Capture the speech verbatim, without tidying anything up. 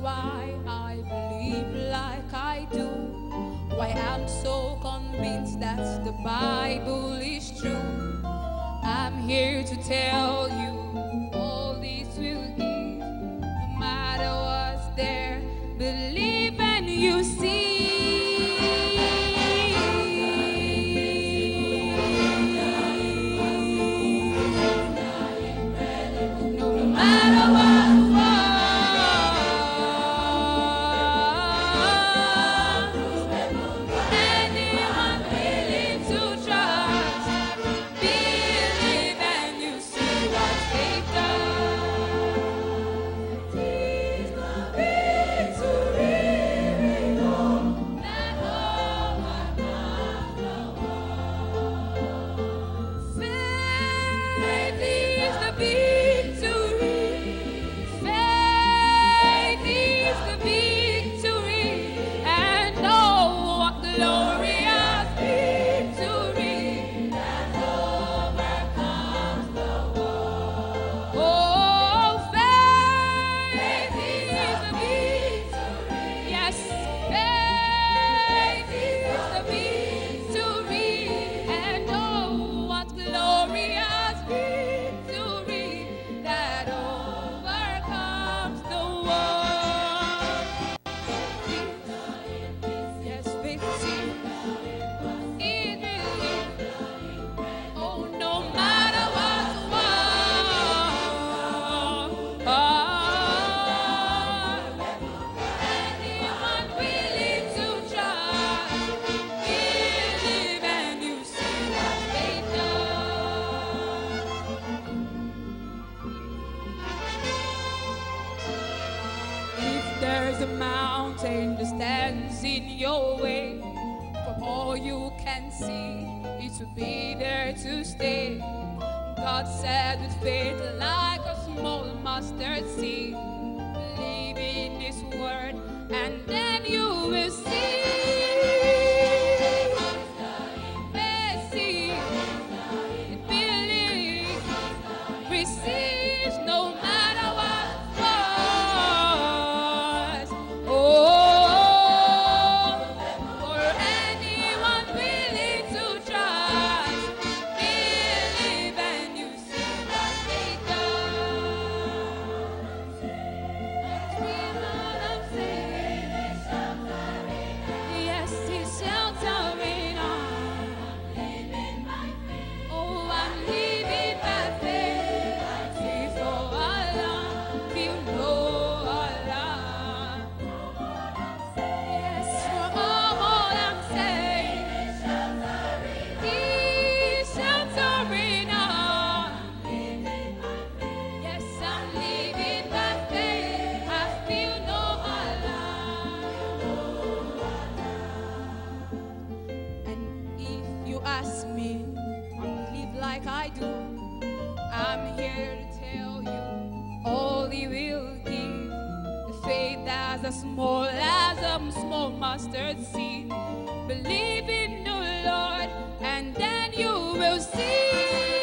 why I believe like I do, why I'm so convinced that the Bible is true. I'm here to tell you all this will give, no matter what's there, believe and you see. No matter what. There's a mountain that stands in your way, from all you can see, it will be there to stay. God said with faith like a small mustard seed, believe in His word and then you will see. Mercy, believe, receive no matter what. I do. I'm here to tell you all He will give. The faith as as small as a small mustard seed. Believe in the Lord and then you will see.